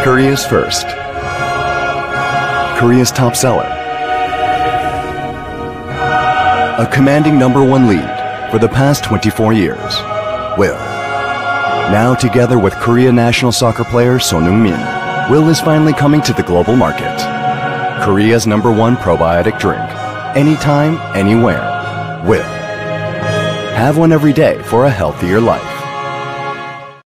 Korea's first. Korea's top seller. A commanding #1 lead for the past 24 years. Will. Now together with Korea national soccer player Son Heung-min, Will is finally coming to the global market. Korea's #1 probiotic drink. Anytime, anywhere. Will. Have one every day for a healthier life.